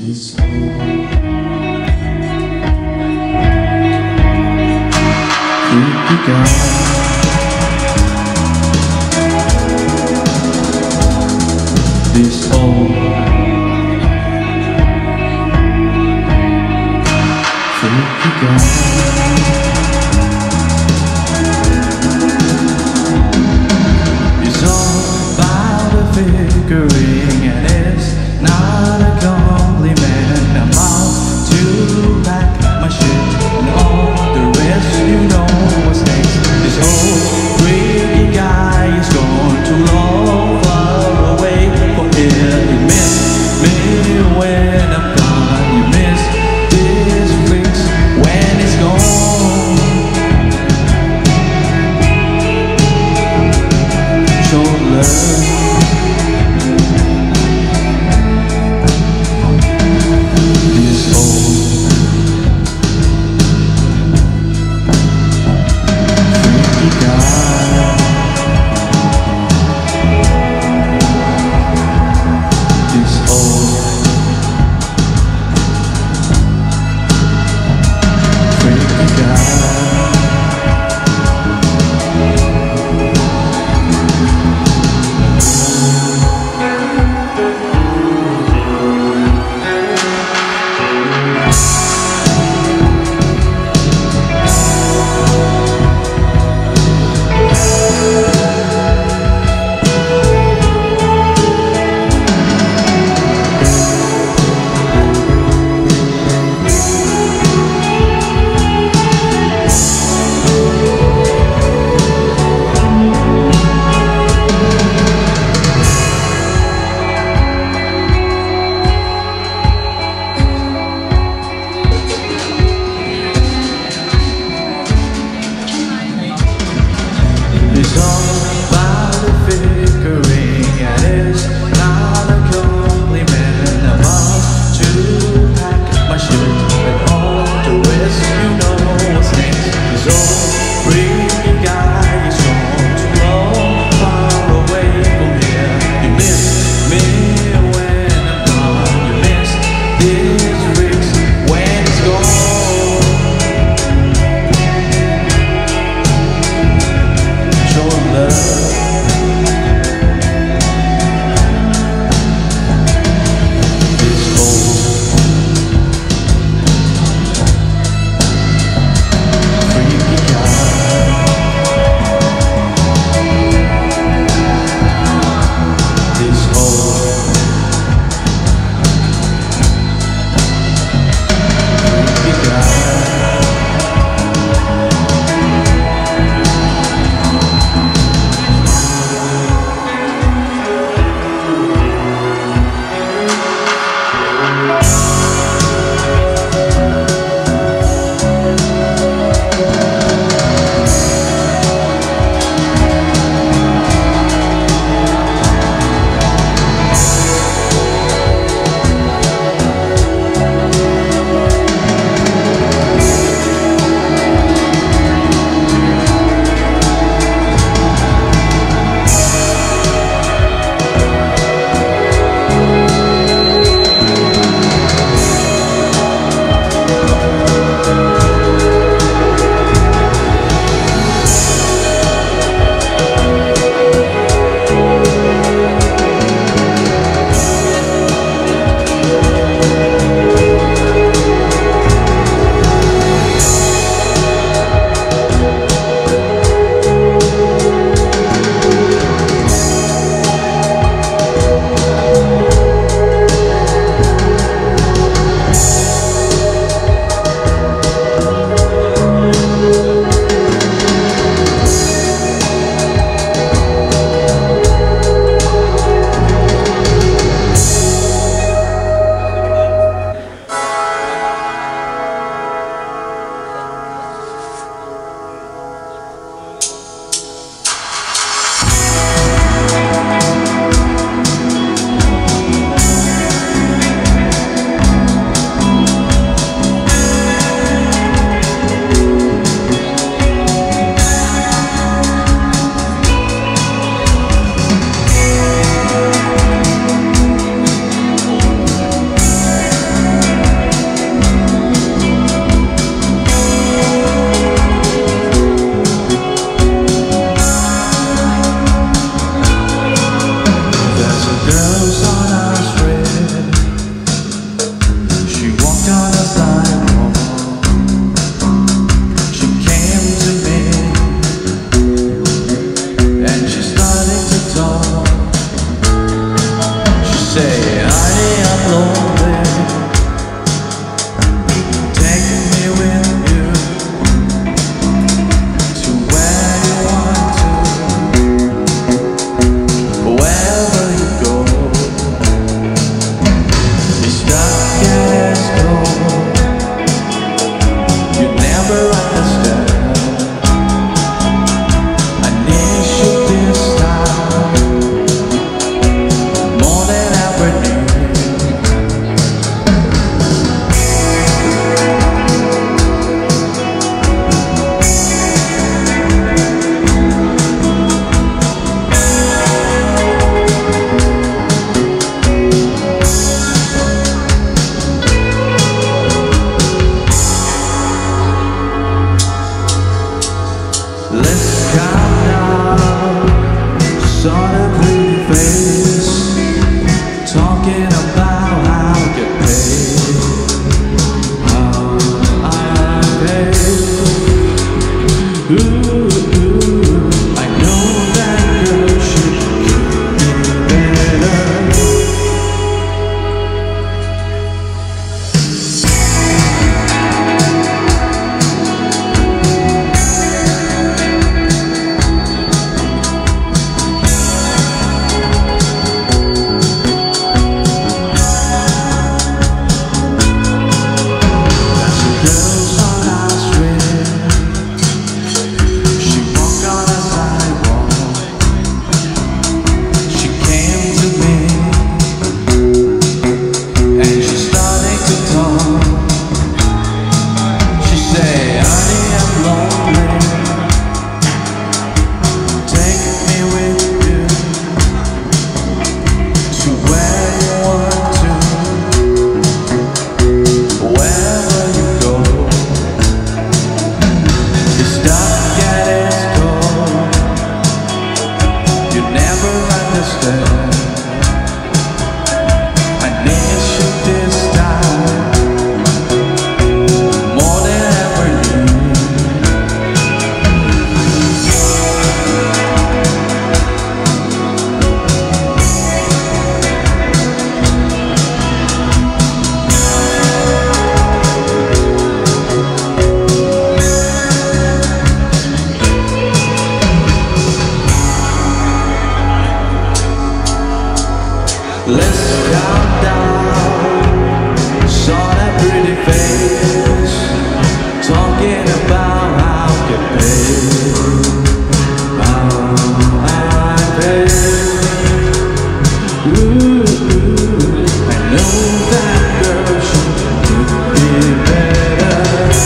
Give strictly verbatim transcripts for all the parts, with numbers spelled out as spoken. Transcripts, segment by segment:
This old freaky guy, this old freaky guy. It's all about the figuring, and it's not a compliment. I'm out to pack my shit and all the rest, you know what's next. This whole freaky guy is gone too long, far away from here. You miss me when I'm gone. You miss this freaks when it's gone. So love, this old say, honey, I'm lonely. Take me with you to where you want to, wherever you go. It's dark and it's cold. You never understand. I need you this time more than ever knew. Let's calm down, sort of pretty face, talking about how you get paid, how I pay. Ooh, ooh, I know that girl should be better. Girls on our street, she walked on a sidewalk. She came to me and she started to talk. She said, honey, I'm lonely. Take me with you to where you want to, wherever you go. It's dark and it's cold. You never understand. I need you this time more than ever knew. Let's calm down, saw that pretty face, talking about how you pay, how I pay. Ooh, ooh, I know that girl should be better.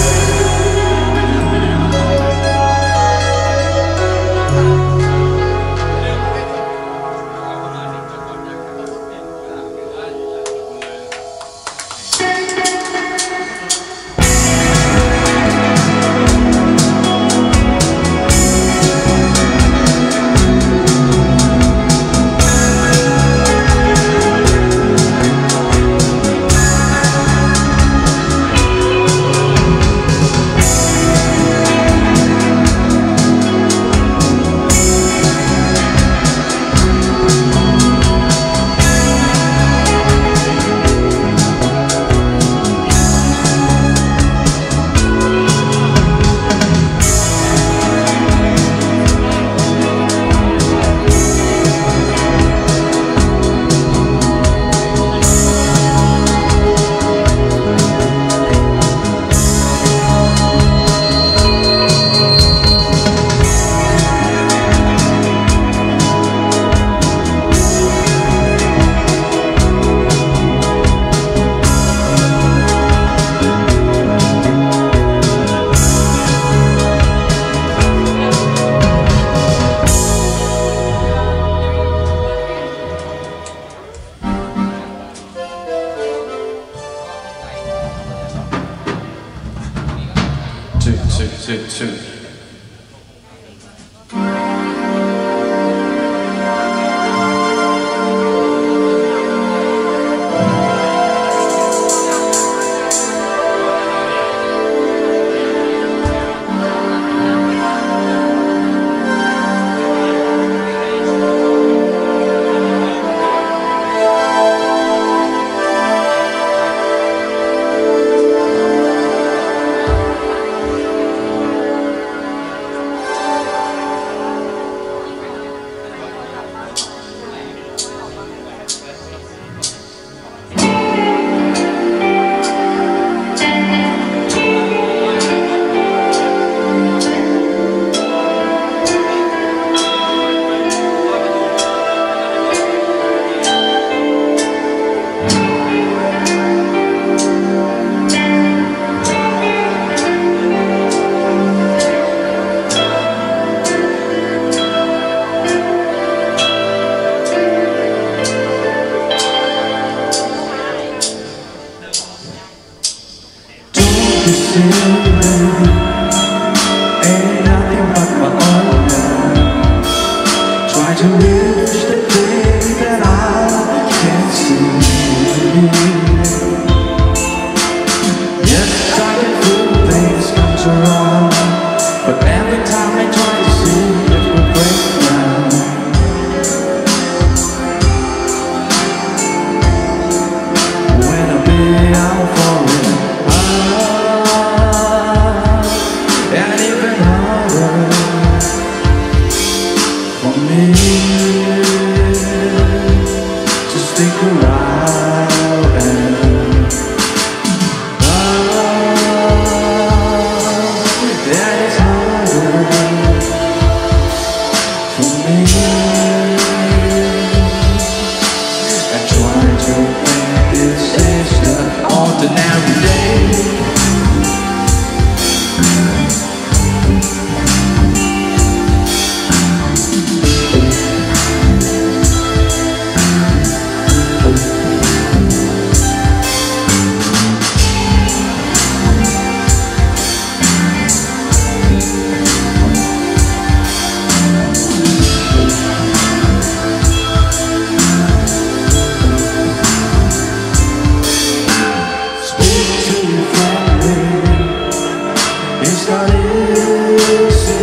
Two, two, two, two. children ain't nothing but my own. Try to reach the thing that I can't see. Yes, I can feel things come to wrong, but every time I try to see it will break down. When I be out for it, and even harder for me to stick around and oh, that is harder for me. I try to think this is the ordinary day. It's not easy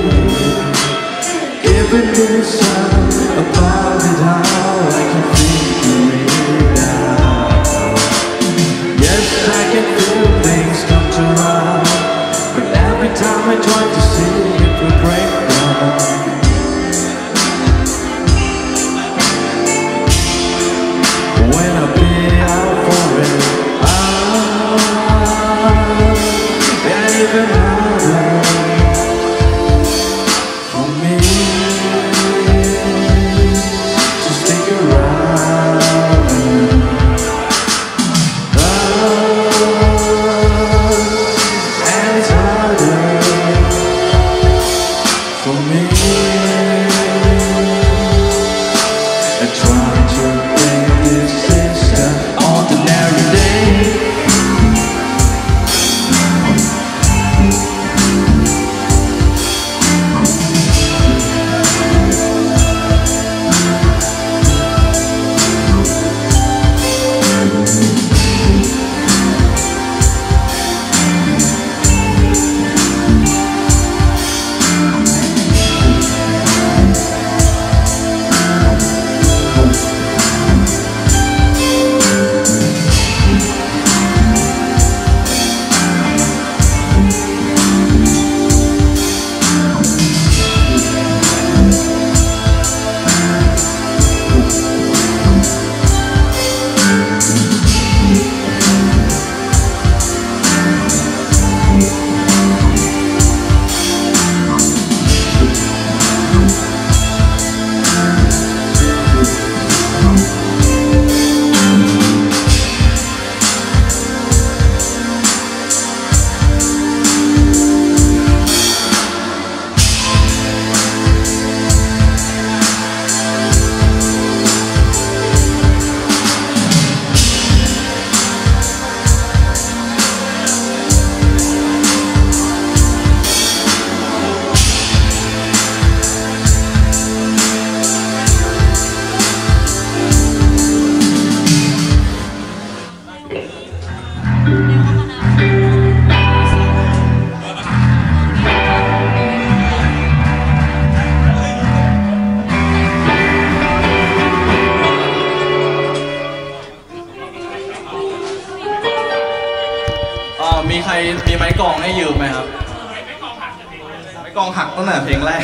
giving me the sound about it, how I can figure it out. Yes, I can feel things come to round, but every time I try to see it will break down. When I be out for it, even harder for me to stick around. Oh, and it's harder for me. I try to think this is the ordinary day.มีใครมีไม้กลองให้ยืมไหมครับไม้กลองหักตั้งแต่เพลงแรก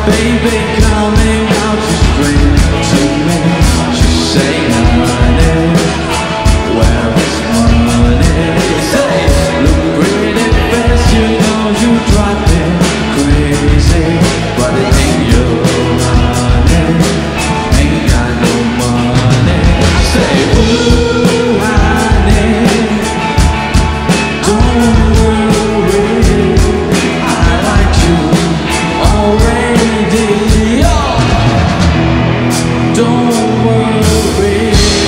baby coming out to scream to me. She say, honey, where is money? Say, look pretty fast, you know you drive me crazy, but it ain't you, honey, ain't got no money. Say, ooh, honey, don't worry, I like you already. Oh, don't worry.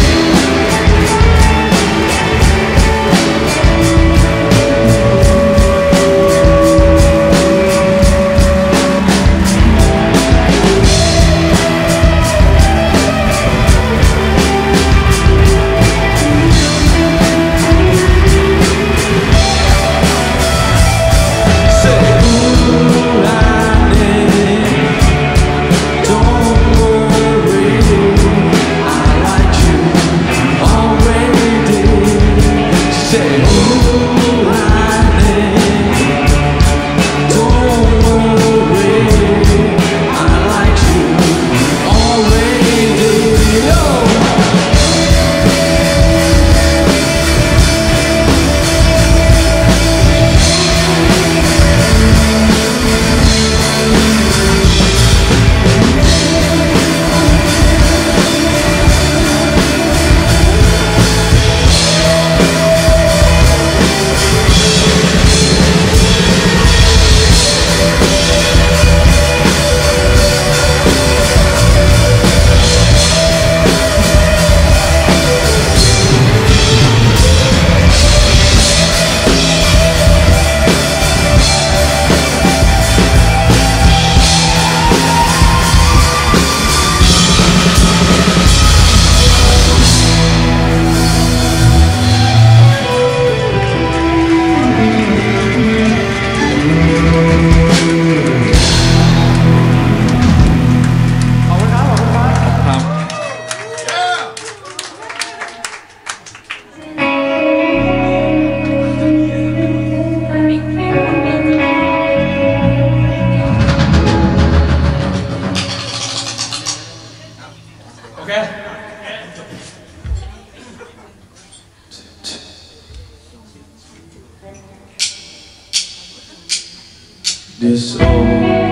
This old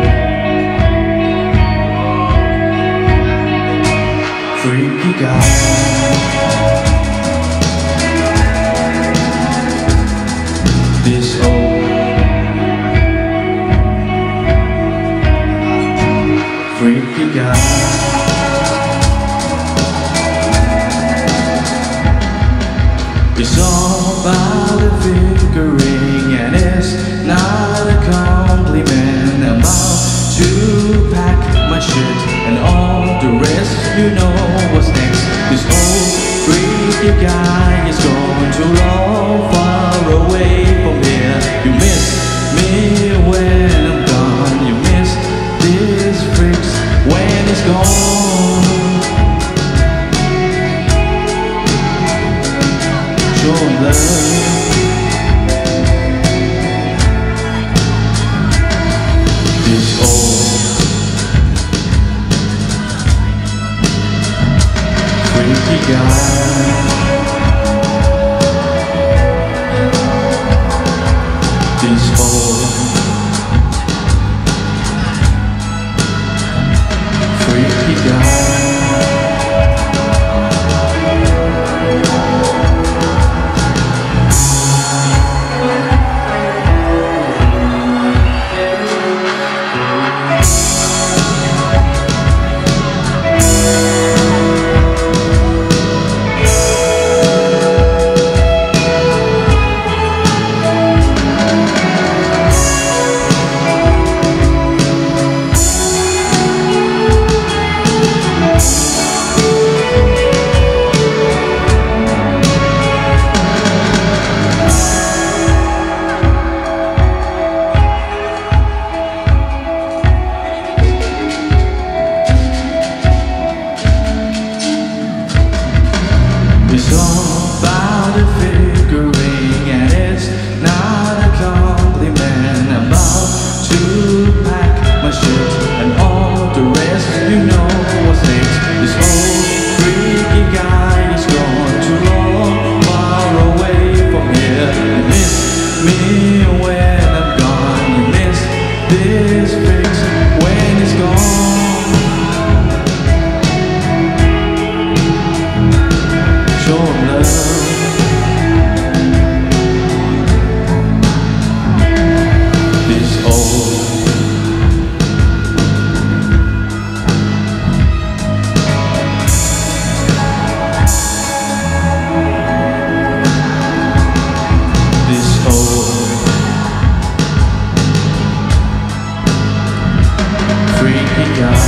freaky guy, this old freaky guy. It's all about the figuring, and it's not a compliment. I'm about to pack my shit and all the rest, you know what's next. This old freaky guy is going too long, far away from here. You miss me when I'm gone, you miss these freaks when it's gone. Show 'em love. This old freaky guy, this old freaky guy. this fix when it's gone. Short love, this old. This old freaky guy.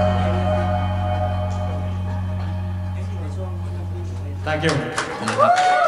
Thank you.